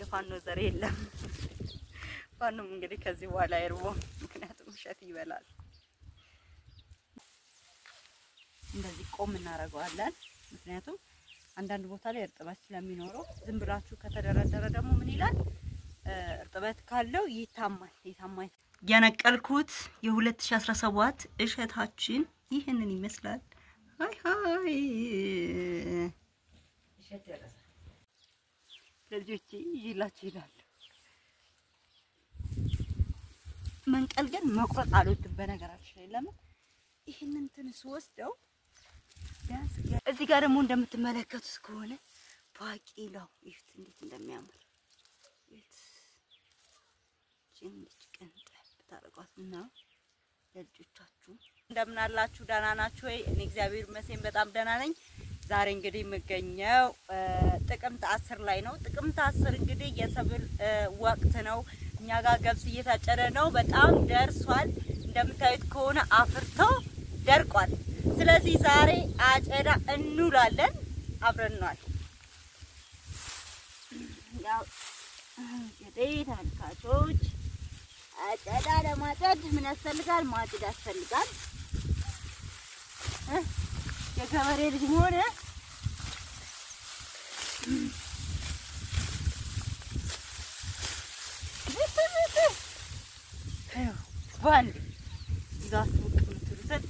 የፋኖ ዘር የለም ፋኖም እንግዲህ ከዚህ በኋላ አይርቦ ምክንያቱም እሸት ይበላል እንደዚህ ቆም እናረጋዋለን ምክንያቱም አንዳንድ ቦታ ላይ እርጥበት ስለሚኖረው ዝም ብላችሁ ከተደረደረ ደግሞ ምን ይላል እርጥበት ካለው ይታማል ያነቀልኩት የ2017 እሸታችን ይሄንን ይመስላል ሃይ እሸት ያረሳ ለልጆቼ ይላችሁ ይላል መንቀል ግን መቁረጥ አልወድም በነገራችን ላይ ለምን ይሄንን ትንሽ ወስደው ቢያንስ እዚህ ጋር ደግሞ እንደምትመለከቱት ከሆነ ባቂላው ይፍት እንዴት እንደሚያምር ይት ጅንጅ ቀንጠብ ታረጋትና ለልጆቻችሁ እንደምን አላችሁ ደህና ናችሁ ወይ እኔ እግዚአብሔር ይመስገን በጣም ደህና ነኝ ዛሬ እንግዲህ የምገኘው ጥቅምት 10 ላይ ነው ጥቅምት 10 እንግዲህ የሰብል ወቅት ነው እኛ ጋር ገብስ እየታጨደ ነው በጣም ደርሷል እንደምታዩት ከሆነ አፍርቶ ደርቋል ስለዚህ ዛሬ አጨዳ እንውላለን አብረናል ያው እንግዲህ ተመልካቾች አጨዳ ለማጨድ ምን ያስፈልጋል ማጭድ ያስፈልጋል የገበሬ ልጅ ሆነ ባንድ ዛት ምትሉት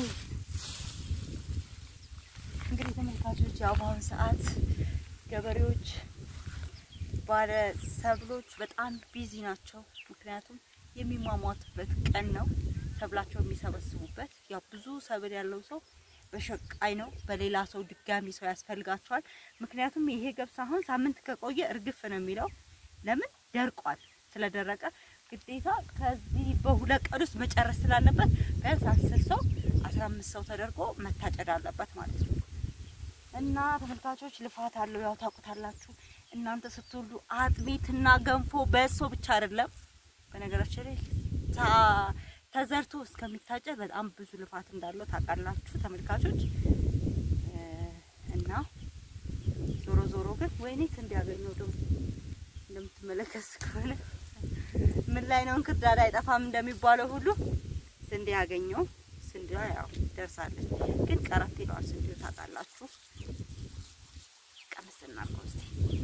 እንግዲህ ተመልካቾች ያው በአሁኑ ሰዓት ገበሬዎች ባለ ሰብሎች በጣም ቢዚ ናቸው ምክንያቱም የሚሟሟቱበት ቀን ነው ሰብላቸው የሚሰበስቡበት ያው ብዙ ሰብል ያለው ሰው በሸቃይ ነው በሌላ ሰው ድጋሚ ሰው ያስፈልጋቸዋል ምክንያቱም ይሄ ገብስ አሁን ሳምንት ከቆየ እርግፍ ነው የሚለው ለምን ደርቋል ስለደረቀ ግዴታ ከዚህ በሁለት ቀን ውስጥ መጨረስ ስላለበት ቢያንስ 10 ሰው 15 ሰው ተደርጎ መታጨድ አለበት ማለት ነው እና ተመልካቾች ልፋት አለው ያው ታውቁታላችሁ እናንተ ስትወልዱ አጥሚትና ገንፎ በሶ ብቻ አይደለም በነገራችን ላይ ተዘርቶ እስከሚታጨድ በጣም ብዙ ልፋት እንዳለው ታውቃላችሁ ተመልካቾች እና ዞሮ ግን ወይኔ እንዲያገኘው ደግሞ እንደምትመለከቱ ከሆነ ምን ላይ ነው እንክርዳድ አይጠፋም እንደሚባለው ሁሉ ስንዴ ያገኘው ስንዴ ያው ደርሳለች ግን ቀራት ይላል ስንዴው ታውቃላችሁ ቀመስና ቆስቲ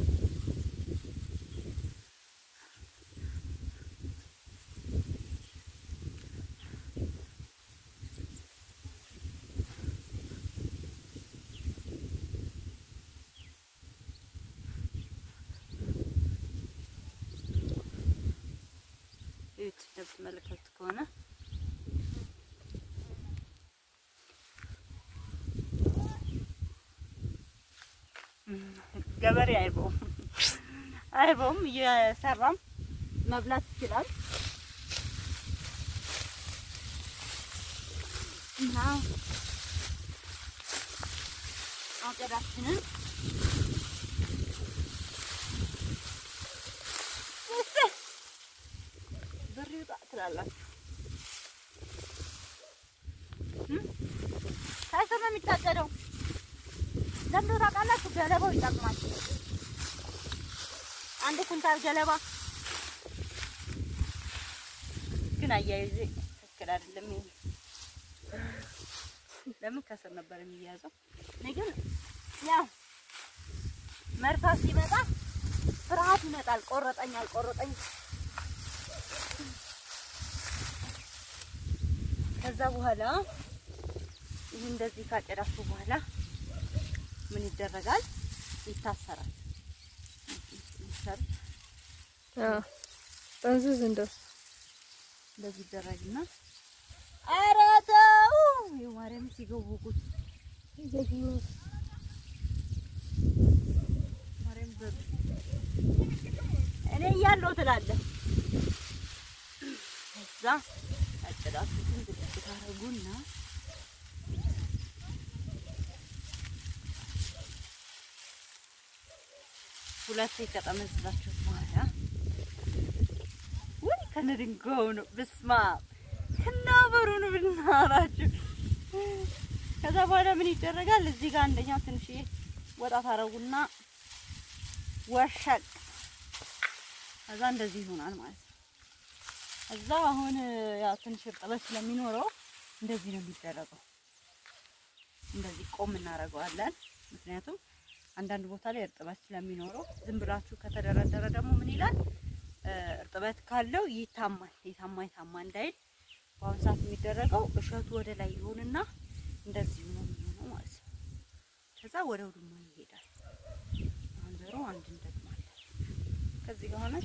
እንደምትመለከቱት ከሆነ ገበሬ አይቦም እየሰራም መብላት ይችላል እና አጨዳችንን ትላላችሁ ታይሰማ የሚታጨደው ለምን ታውቃላችሁ ገለባው ይጠቅማል አንድ ኩንታል ገለባ ግን አያይዜ ትክክል አይደለም ይሄ ለምን ከሰር ነበር የሚያዘው ነገር ያው መርፋት ሲመጣ ፍርሃት ይመጣል ቆረጠኝ አልቆረጠኝ ከዛ በኋላ ይሄ እንደዚህ ካጨዳችሁ በኋላ ምን ይደረጋል ይታሰራል እንዝዝ እንደዚህ ይደረግና አራታው የማርያም ሲገቡቁት ይዘግዩ ማርያም ዘር እኔ ያለው ትላለህ እዛ አጨዳችሁን ብታረጉና ሁለት ከተመዝላችሁ በኋላ ወይ ከነድንጋው ነው በስማ ከናበሩን ብናራችሁ ከዛ በኋላ ምን ይደረጋል እዚህ ጋር አንደኛው ትንሽ ወጣ ታረጉና ወሸቅ ከዛ እንደዚህ ይሆናል ማለት ነው። ከዛ አሁን ያው ትንሽ እርጥበት ስለሚኖረው እንደዚህ ነው የሚደረገው። እንደዚህ ቆም እናደርገዋለን። ምክንያቱም አንዳንድ ቦታ ላይ እርጥበት ስለሚኖረው ዝም ብላችሁ ከተደረደረ ደግሞ ምን ይላል? እርጥበት ካለው ይታማል። ይታማ እንዳይል በአሁን ሰዓት የሚደረገው እሸቱ ወደ ላይ ይሆንና እንደዚህ ነው የሚሆነው ማለት ነው። ከዛ ወደ ውድማ ይሄዳል። አሁን ዘሮ አንድ እንደግማለን። ከዚህ ጋር ሆነሽ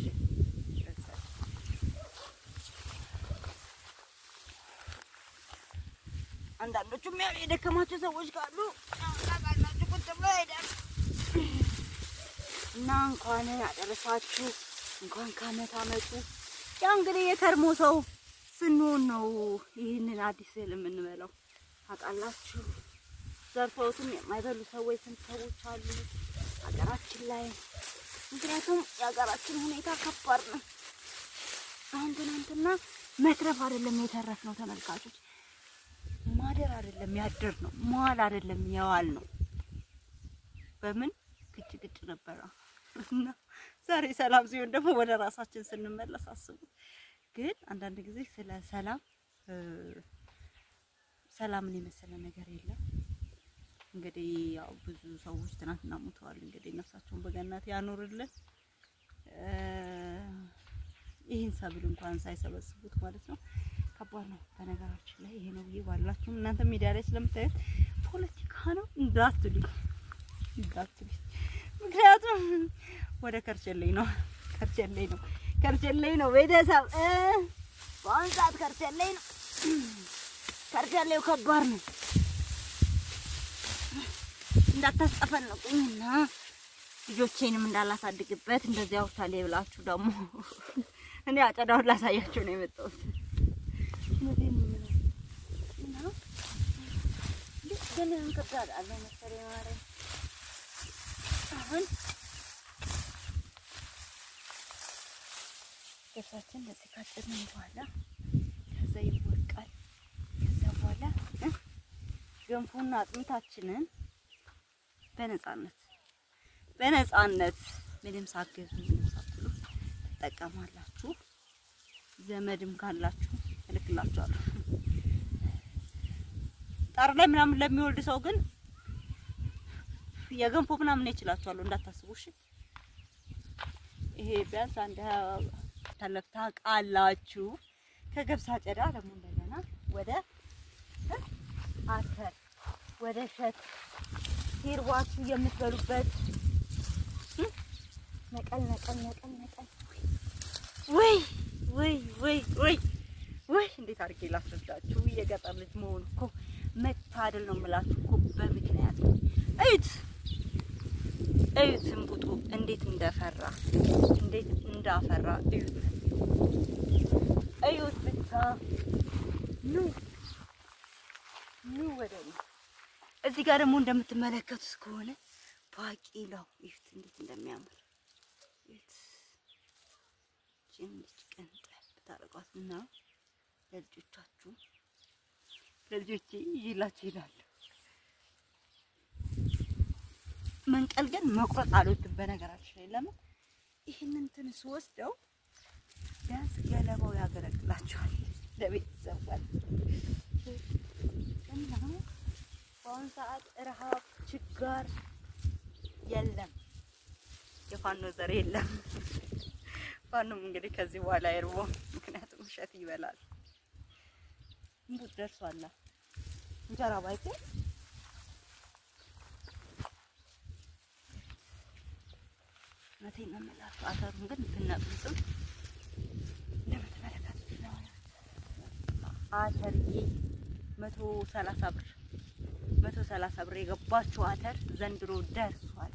አንዳንዶቹም ያው የደከማቸው ሰዎች ካሉ ታውቃላችሁ ቁጭ ብሎ ይሄዳል እና እንኳን አደረሳችሁ እንኳን ከዓመት ዓመቱ ያው እንግዲህ የከርሞ ሰው ስንሆን ነው ይህንን አዲስ እህል የምንበላው ታውቃላችሁ። ዘርተውትም የማይበሉ ሰዎች ስንት ሰዎች አሉ ሀገራችን ላይ። ምክንያቱም የሀገራችን ሁኔታ ከባድ ነው። አሁን ትናንትና መትረፍ አይደለም የተረፍነው ተመልካቾች፣ ማደር አይደለም ያደር ነው፣ መዋል አይደለም የዋል ነው። በምን ግጭ ነበር እና ዛሬ ሰላም ሲሆን ደግሞ ወደ ራሳችን ስንመለስ አስቡ። ግን አንዳንድ ጊዜ ስለ ሰላምን የመሰለ ነገር የለም። እንግዲህ ያው ብዙ ሰዎች ትናንትና ሞተዋል። እንግዲህ ነፍሳቸውን በገነት ያኖርልን። ይህን ሰብል እንኳን ሳይሰበስቡት ማለት ነው። ከባድ ነው በነገራችን ላይ። ይሄ ነው ይባላችሁ እናንተ ሚዲያ ላይ ስለምታዩት ፖለቲካ ነው እንዳትሉኝ። ምክንያቱም ወደ ከርቸሌ ነው ቤተሰብ በአሁን ሰዓት ከርቸሌ ነው። ከርቸሌው ከባድ ነው። እንዳታስጠፈንቁኝና ልጆቼንም እንዳላሳድግበት እንደዚህ አውርታሌ ብላችሁ ደግሞ እኔ አጨዳውን ላሳያችሁ ነው የመጣሁት። ግን እንከታል አለ መሰለኝ ማለት አሁን ከሳችን እንደዚህ ካጨድን በኋላ ከዛ ይወቃል። ከዛ በኋላ ገንፎና አጥሚታችንን በነፃነት ምንም ሳትገዙ ምንም ሳትሉ ተጠቀማላችሁ። ዘመድም ካላችሁ እልክላችኋለሁ። ጣር ላይ ምናምን ለሚወልድ ሰው ግን የገንፎ ምናምን ይችላችኋል እንዳታስቡ እሺ። ይሄ ቢያንስ አንድ ተለፍታ ቃላችሁ ከገብስ አጨዳ ደግሞ እንደገና ወደ አተር ወደ ሸት ሲርዋችሁ የምትበሉበት ነቀል ወይ እንዴት አድርጌ ላስረዳችሁ? የገጠር ልጅ መሆን እኮ መታደል ነው የምላችሁ እኮ በምክንያት ነው። እዩት እንቡጡ እንዴት እንዳፈራ እዩት ብቻ ኑ ወደኔ። እዚህ ጋር ደግሞ እንደምትመለከቱት ከሆነ ባቂላው እዩት እንዴት እንደሚያምር እዩት። ጭንጭ ቀንጠብ ታረቋትና ለልጆቻችሁ ለልጆቼ ይላችሁ ይላል። መንቀል ግን መቁረጥ አልወድም በነገራችን ላይ። ለምን ይሄንን ትንስ ወስደው ቢያንስ ገለባው ያገለግላችኋል ለቤተሰብ እና በአሁን ሰዓት ረሃብ ችጋር የለም። የፋኖ ዘር የለም። ፋኖም እንግዲህ ከዚህ በኋላ አይርቦ ምክንያቱም እሸት ይበላል። እንቡጥ ደርሷል። እንጀራ ባይቴ መቴን ነው የምላችሁ። አተሩን ግን ትነቅሉትም እንደምትመለከቱት ነው። አተርዬ 130 ብር የገባችው አተር ዘንድሮ ደርሷል።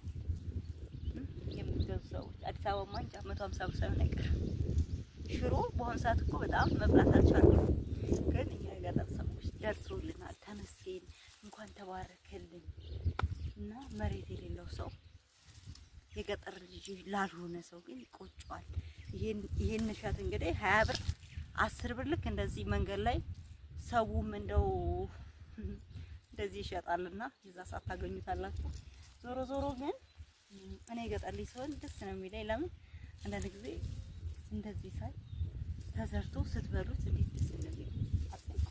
የምትገዙ ሰዎች አዲስ አበባ ማንጫ 150 ብር ሳይሆን አይቀርም። ሽሮ በአሁኑ ሰዓት እኮ በጣም መብላት አልቻልኩም፣ ግን እኛ የገጠር ሰዎች ደርሶልናል። ተመስገን እንኳን ተባረከልን። እና መሬት የሌለው ሰው የገጠር ልጅ ላልሆነ ሰው ግን ይቆጫል። ይሄን እሸት እንግዲህ 20 ብር 10 ብር ልክ እንደዚህ መንገድ ላይ ሰውም እንደው እንደዚህ ይሸጣልና ይዛ ሳታገኙታላችሁ። ዞሮ ግን እኔ ገጠር ልጅ ሰው ደስ ነው የሚለኝ። ለምን አንዳንድ ጊዜ እንደዚህ ሳይ ተዘርቶ ስትበሉት እንዴት ደስ እንደሚል አጥንቁ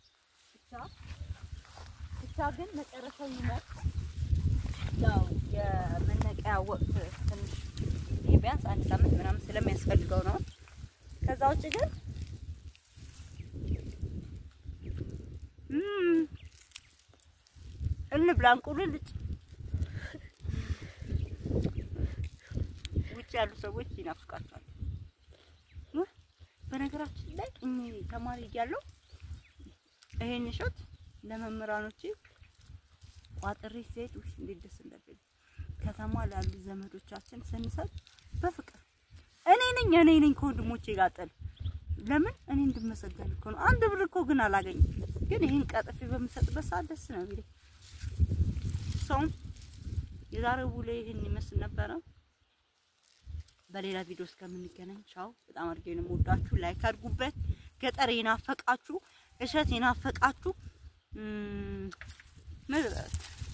ብቻ ግን መጨረሻው ይመር ያው የመነቂያ ወቅት ትንሽ ቢያንስ አንድ ሳምንት ምናምን ስለሚያስፈልገው ነው። ከዛ ውጭ ግን እንብላ እንቁልልጭ ውጭ ያሉ ሰዎች ይናፍቃቸዋል። በነገራችን ላይ ተማሪ እያለሁ ይሄን እሸት ለመምህራኖቼ ቋጥሬ ስሄድ እንዴት ደስ እንደሚል ከተማ ላሉ ዘመዶቻችን ስንሰጥ በፍቅር እኔ ነኝ ከወንድሞቼ ጋር ጥል ለምን እኔ እንድመሰገን እኮ ነው። አንድ ብር እኮ ግን አላገኝም። ግን ይሄን ቀጥፌ በመሰጥበት ሰዓት ደስ ነው የሚለኝ። ሰው የዛሬው ውሎ ይሄን ይመስል ነበረ። በሌላ ቪዲዮ እስከምንገናኝ ቻው። በጣም አድርጌ ነው የምወዳችሁ። ላይክ አድርጉበት። ገጠር ይናፈቃችሁ፣ እሸት ይናፈቃችሁ